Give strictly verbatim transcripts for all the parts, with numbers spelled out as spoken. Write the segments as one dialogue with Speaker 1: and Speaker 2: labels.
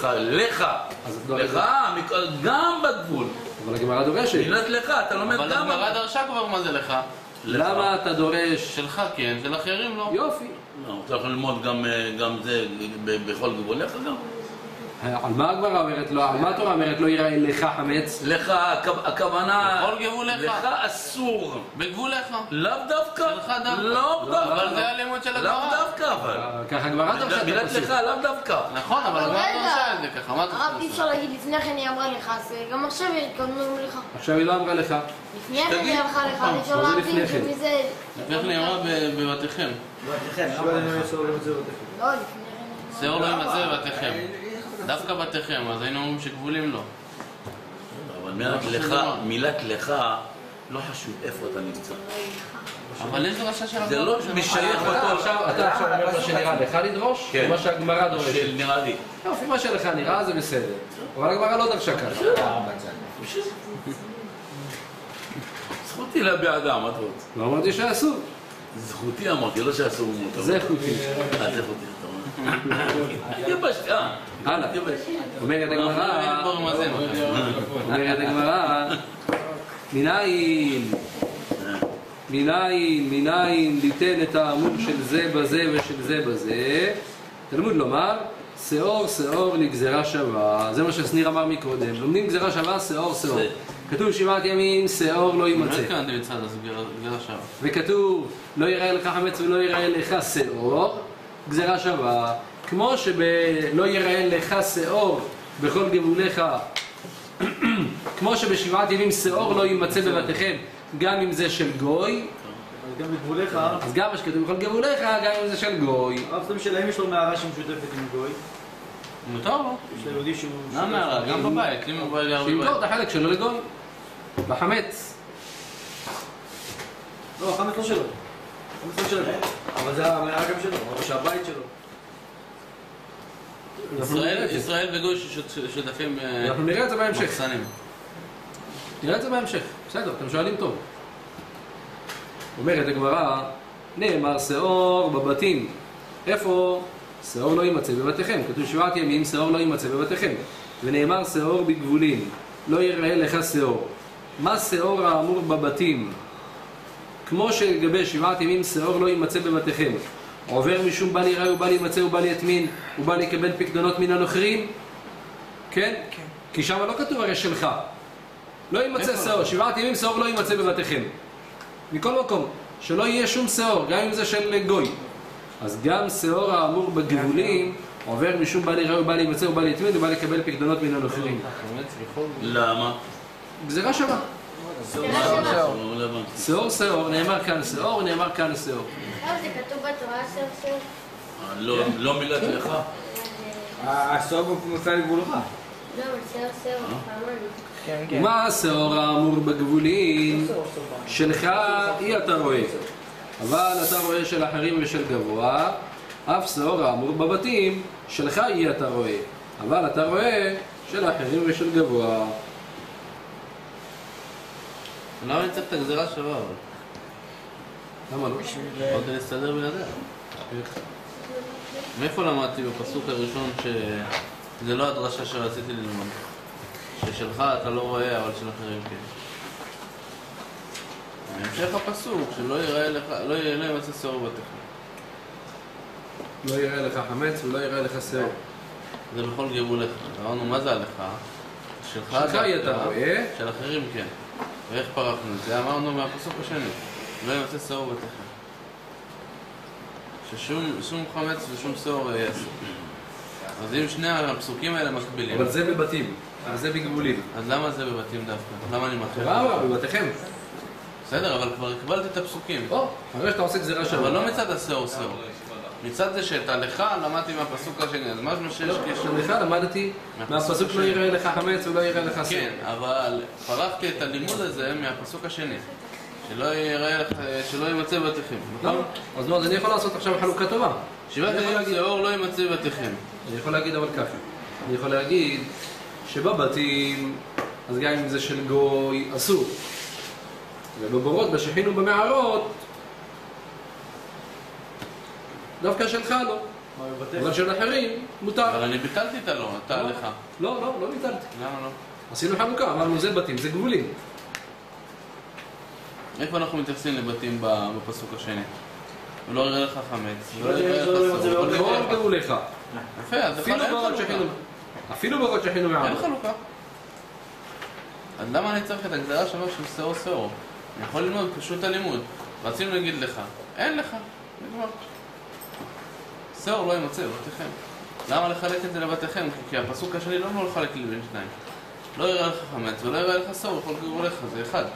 Speaker 1: לך, לך, לך, גם בגבול.
Speaker 2: אבל הגמרא דורשת.
Speaker 1: מילת לך, אתה לומד גם...
Speaker 3: אבל הגמרא דרשה כבר מה זה לך.
Speaker 2: למה אתה דורש?
Speaker 3: שלך כן, של אחרים לא.
Speaker 2: יופי.
Speaker 1: לא, אתה יכול ללמוד גם זה בכל גבולך גם.
Speaker 2: על מה הגמרא אומרת לו? על מה התורה אומרת לא יראה לך חמץ?
Speaker 1: לך, הכוונה...
Speaker 3: בכל גבולך.
Speaker 1: לך אסור.
Speaker 3: בגבולך.
Speaker 1: לאו דווקא.
Speaker 3: שלך דווקא.
Speaker 1: לא דווקא.
Speaker 3: אבל זה הלימוד של הגמרא.
Speaker 1: לאו דווקא אבל.
Speaker 2: ככה הגמרא דרשה את הפסוק.
Speaker 1: מילת לך לאו דווקא.
Speaker 3: נכון, אבל הגמרא דרשה את זה ככה. מה אתה
Speaker 4: הרב, אי אפשר להגיד לפני כן היא אמרה לך, אז גם עכשיו התכוונו לך.
Speaker 2: עכשיו היא לא אמרה לך.
Speaker 4: לפני כן היא הלכה לך, אי אפשר להבין שמזה...
Speaker 3: לפני כן היא אמרה בבתיכם.
Speaker 5: בבתיכם.
Speaker 4: לא, לפני כן...
Speaker 3: שאור לא ימצא בבתיכם. דווקא בתיכם, אז היינו אומרים שגבולים לא.
Speaker 1: אבל מילת לך, מילת לך, לא חשוב איפה אתה נמצא.
Speaker 3: אבל יש דרשה של הגמרא.
Speaker 1: זה לא משייך אותו.
Speaker 2: אתה עכשיו אומר מה שנראה לך לדרוש?
Speaker 1: כן.
Speaker 2: מה שהגמרא דורשת.
Speaker 1: נראה לי.
Speaker 2: יופי, מה שלך נראה זה בסדר. אבל הגמרא לא דרשה ככה.
Speaker 1: זכותי להביע דעה, מה אתה רוצה?
Speaker 2: לא אמרתי שאסור.
Speaker 1: זכותי אמרתי, לא שאסור מותר.
Speaker 2: זה חוקי.
Speaker 1: אה, זה חוקי, אתה אומר. יבש, אה.
Speaker 2: הלאה. אומרת הגמרא, אומרת הגמרא, מנין, מנין, מנין ליתן את האמור של זה בזה ושל זה בזה. תלמוד לומר, שאור שאור לגזרה שווה. זה מה ששניר אמר מקודם. לומדים גזרה שווה, שאור שאור. כתוב שבעת ימים, שאור לא יימצא.
Speaker 3: לא התכוונתי מצד הגזרה שווה.
Speaker 2: וכתוב, לא יראה לך חמץ ולא יראה לך שאור, גזרה שווה. כמו שלא יראה לך שאור בכל גבוליך, כמו שבשבעת ימים שאור לא יימצא בבתיכם, גם אם זה של גוי.
Speaker 5: גם בגבוליך.
Speaker 2: אז גם מה שכתוב בכל גבוליך, גם אם זה של גוי.
Speaker 5: הרב סתם שלהם יש לו מערה שמשותפת עם גוי.
Speaker 3: מותר לו.
Speaker 5: יש ליהודי שהוא...
Speaker 3: מה מערה? גם בבית. אם הוא בא גר בבית.
Speaker 2: שימכור את החלק שלו לגוי. בחמץ.
Speaker 5: לא, החמץ לא שלו. החמץ לא שלו. אבל זה המערה גם שלו, אבל שהבית שלו.
Speaker 3: ישראל וגוי שותפים
Speaker 2: אנחנו נראה את זה בהמשך.
Speaker 3: מחסנים.
Speaker 2: נראה את זה בהמשך. בסדר, אתם שואלים טוב. אומרת הגמרא, נאמר שאור בבתים. איפה? שאור לא יימצא בבתיכם. כתוב שבעת ימים, שאור לא יימצא בבתיכם. ונאמר שאור בגבולים. לא יראה לך שאור. מה שאור האמור בבתים? כמו שלגבי שבעת ימים שאור לא יימצא בבתיכם. עובר משום בל יראה ובל יימצא ובל יטמין ובל יקבל פקדונות מן הנוכרים? כן? כן. כי שם לא כתוב הרי שלך. לא יימצא שאור. שבעת ימים שאור לא יימצא בבתיכם. מכל מקום, שלא יהיה שום שאור, גם אם זה של גוי. אז גם שאור האמור בגבולים עובר משום בל יראה ובל יימצא ובל יטמין ובל יקבל פקדונות מן הנוכרים.
Speaker 1: למה?
Speaker 2: גזירה שווה. שאור שאור, נאמר כאן שאור, נאמר כאן שאור.
Speaker 4: עכשיו זה כתוב בתורה שאור שאור.
Speaker 1: לא מילת לך?
Speaker 5: השאור מופיע לגבולך.
Speaker 4: לא, אבל שאור שאור, אמרנו.
Speaker 2: מה השאור האמור בגבולים? שלך אי אתה רואה, אבל אתה רואה של אחרים ושל גבוה. אף שאור האמור בבתים, שלך אי אתה רואה, אבל אתה רואה של אחרים ושל גבוה.
Speaker 3: למה נצטרך את הגזירה שווה אבל?
Speaker 2: למה לא?
Speaker 3: עוד להסתדר בלעדיה. מאיפה למדתי בפסוק הראשון שזה לא הדרשה שרציתי ללמוד? ששלך אתה לא רואה אבל של אחרים כן. בהמשך הפסוק שלא יראה לך, לא ימצא שאור בתיכם.
Speaker 2: לא יראה לך חמץ ולא יראה לך שאור.
Speaker 3: זה בכל גבולך. אמרנו מה זה עליך? שלך
Speaker 2: אתה רואה?
Speaker 3: של אחרים כן. ואיך פרחנו את זה? אמרנו מהפסוק השני. לא ימצא שאור בתיכם. ששום חמץ ושום שאור יהיה אסור. אז אם שני הפסוקים האלה מקבילים...
Speaker 2: אבל זה בבתים, אז זה בגבולים.
Speaker 3: אז למה זה בבתים דווקא? למה אני מתחיל?
Speaker 2: למה? בבתיכם.
Speaker 3: בסדר, אבל כבר הקבלתי את הפסוקים.
Speaker 2: או, הרי שאתה עושה גזירה שווה.
Speaker 3: אבל לא מצד השאור שאור. מצד זה שאת הלכה למדתי מהפסוק השני, אז משהו שיש קשר...
Speaker 2: לך למדתי מהפסוק לא יראה לך חמץ ולא יראה לך שאור.
Speaker 3: כן, אבל פרחתי את הלימוד הזה מהפסוק השני. שלא יראה לך, שלא יימצא בתיכם.
Speaker 2: נכון? אז לא, אז אני יכול לעשות עכשיו חלוקה טובה.
Speaker 3: שבעת ימים שאור לא יימצא בתיכם.
Speaker 2: אני יכול להגיד אבל ככה. אני יכול להגיד שבבתים, אז גם אם זה של גוי, אסור. ובבורות, בשכין ובמערות, דווקא שלך לא. אבל של אחרים מותר.
Speaker 3: אבל אני ביטלתי את הלא, אתה לך.
Speaker 2: לא, לא, לא ביטלתי.
Speaker 3: למה לא?
Speaker 2: עשינו חלוקה, אמרנו זה בתים, זה גבולים.
Speaker 3: איפה אנחנו מתייחסים לבתים בפסוק השני? ולא יראה לך חמץ, ולא
Speaker 5: לא
Speaker 3: יראה לך
Speaker 5: יראה
Speaker 3: סור, ולא
Speaker 2: לא
Speaker 3: יראה לך...
Speaker 2: אמרו לך.
Speaker 3: יפה, אז
Speaker 2: אפילו
Speaker 3: אין
Speaker 2: ברות
Speaker 3: חלוקה.
Speaker 2: שכינו. אפילו ברות שכינו
Speaker 3: אין
Speaker 2: מעל.
Speaker 3: חלוקה. אז למה אני צריך את הגדרה שלו של שאור שאור? אני יכול ללמוד פשוט הלימוד. רצינו להגיד לך, אין לך, נגמר. שאור לא ימצא בבתיכם. למה לחלק את זה לבתיכם? כי הפסוק השני לא אמור לחלק לי בין שניים. לא יראה לך חמץ ולא יראה לך שאור, יכול לגרור לך, זה אחד.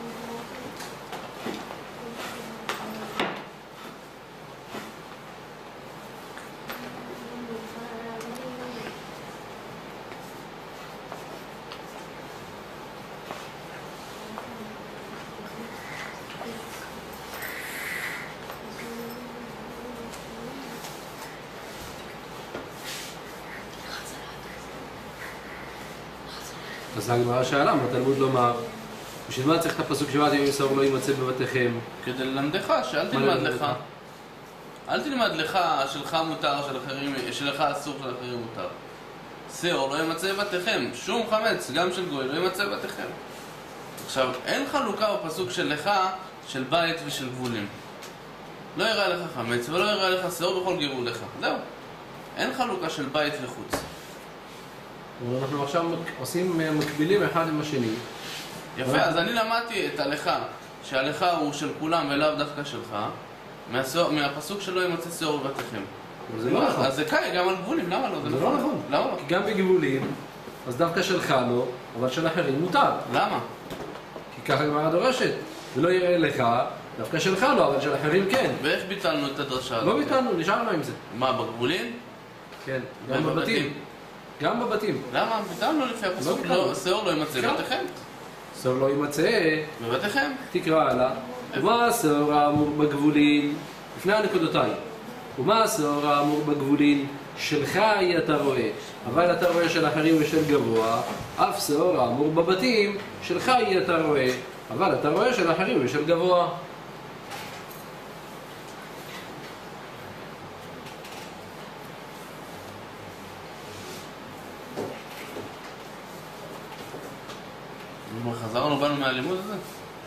Speaker 2: אז הגמרא שאלה, מה תלמוד לומר? בשביל מה צריך את הפסוק שבעת ימים שאור לא יימצא בבתיכם?
Speaker 3: כדי ללמדך, שאל תלמד לך. אל תלמד לך, שלך מותר, של אחרים, שלך אסור, של אחרים מותר. שאור לא יימצא בבתיכם, שום חמץ, גם של גוי, לא יימצא בבתיכם. עכשיו, אין חלוקה בפסוק של לך, של בית ושל גבולים. לא יראה לך חמץ ולא יראה לך שאור בכל גירור לך. זהו. אין חלוקה של בית וחוץ.
Speaker 2: אנחנו עכשיו עושים מקבילים אחד עם השני.
Speaker 3: יפה, אז אני למדתי את הלכה, שהלכה הוא של כולם ולאו דווקא שלך, מהשאור- מהפסוק שלא יימצא שאור בבתיכם.
Speaker 2: אבל זה לא נכון.
Speaker 3: אז זה קאי גם על גבולים, למה לא?
Speaker 2: זה לא נכון.
Speaker 3: למה לא?
Speaker 2: כי גם בגבולים, אז דווקא שלך לא, אבל של אחרים מותר.
Speaker 3: למה?
Speaker 2: כי ככה הגמרא דורשת. ולא יראה לך, דווקא שלך לא, אבל של אחרים כן.
Speaker 3: ואיך ביטלנו את הדרשה הזאת?
Speaker 2: לא ביטלנו, נשארנו עם זה.
Speaker 3: מה, בגבולים?
Speaker 2: כן, גם בבתים. גם בבתים.
Speaker 3: למה? ביטלנו לפי הפסוק,
Speaker 2: ביטלנו.
Speaker 3: לא, שאור לא יימצא
Speaker 2: כן.
Speaker 3: בבתיכם.
Speaker 2: שאור לא יימצא,
Speaker 3: בבתיכם.
Speaker 2: תקרא הלאה. ומה השאור האמור בגבולים? לפני הנקודותיים. ומה השאור האמור בגבולים? שלך היא אתה רואה, אבל אתה רואה של אחרים ושל גבוה. אף שאור האמור בבתים, שלך היא אתה רואה, אבל אתה רואה של אחרים ושל גבוה.
Speaker 3: חזרנו בנו מהלימוד הזה?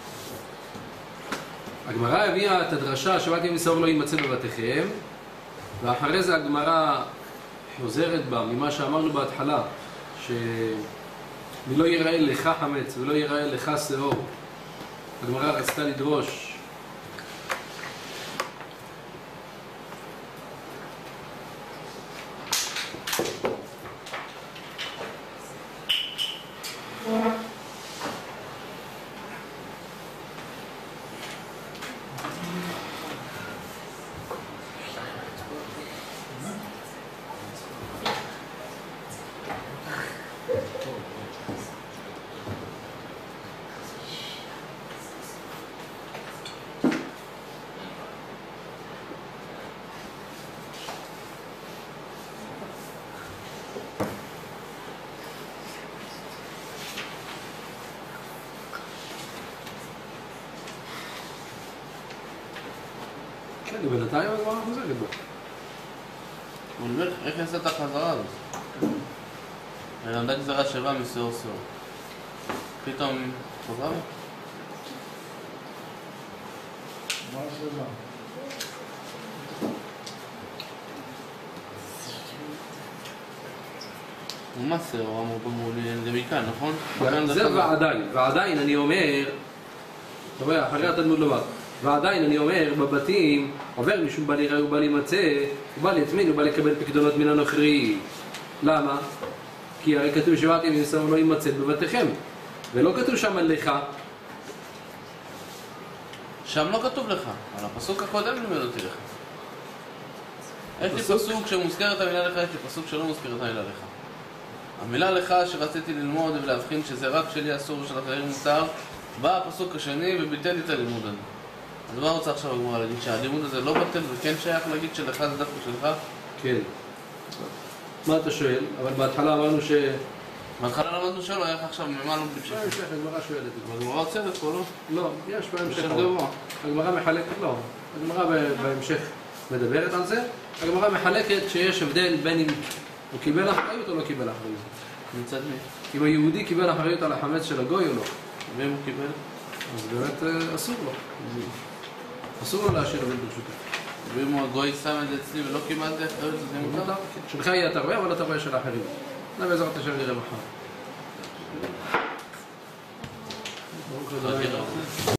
Speaker 2: הגמרא הביאה את הדרשה שבעת ימים שאור לא יימצא בבתיכם, ואחרי זה הגמרא חוזרת בה ממה שאמרנו בהתחלה, שלא ייראה לך חמץ ולא ייראה לך שאור. הגמרא רצתה לדרוש כן, בינתיים הגמרא חוזרת בו.
Speaker 3: הוא אומר, איך יעשה את החזרה הזאת? היא למדה גזרה שווה משאור שאור. פתאום חזרה?
Speaker 6: מה השאלה?
Speaker 3: ומה שאור אמרו בגבולים? זה מכאן, נכון? מכאן
Speaker 2: זה
Speaker 3: חזרה.
Speaker 2: ועדיין, ועדיין אני אומר, אתה רואה, אחרי התלמוד לומר, ועדיין אני אומר, בבתים עובר משום בא להיראה ובא להימצא, הוא בא להטמין, הוא בא לקבל פקדונות מן הנוכרי. למה? כי הרי כתוב שבעת ימים שאור לא יימצא בבתיכם, ולא כתוב שם לך.
Speaker 3: שם לא כתוב לך, אבל הפסוק הקודם לימד אותי לך. יש לי
Speaker 2: פסוק?
Speaker 3: פסוק שמוזכרת המילה לך, יש לי פסוק שלא מוזכרת המילה לך. המילה לך שרציתי ללמוד ולהבחין שזה רק שלי אסור ושל אחרים מותר, בא הפסוק השני וביטל לי את הלימוד הזה. אז מה רוצה עכשיו הגמרא להגיד? שהלימוד הזה לא בטל וכן שייך להגיד שלך זה דווקא שלך?
Speaker 2: כן. מה אתה שואל? אבל בהתחלה אמרנו ש...
Speaker 3: בהתחלה למדנו שלא, איך עכשיו ממה לא בלי
Speaker 2: בהמשך הגמרא שואלת את זה.
Speaker 3: הגמרא עוצרת פה, לא?
Speaker 2: לא, יש בהמשך.
Speaker 3: בשם גבוה.
Speaker 2: הגמרא מחלקת, לא. הגמרא ב- בהמשך מדברת על זה, הגמרא מחלקת שיש הבדל בין אם הוא קיבל אחריות או לא קיבל אחריות.
Speaker 3: מצד מי?
Speaker 2: אם היהודי קיבל אחריות על החמץ של הגוי או לא.
Speaker 3: ואם הוא קיבל?
Speaker 2: אז באמת אסור לו. אסור לו להשאיר אבל ברשותו.
Speaker 3: ואם הוא הגוי שם את זה אצלי ולא קיבלתי אחריות, זה מותר?
Speaker 2: שלך יהיה התרבה, אבל התרבה של האחרים. זה בעזרת השם נראה מחר. ברוך השם.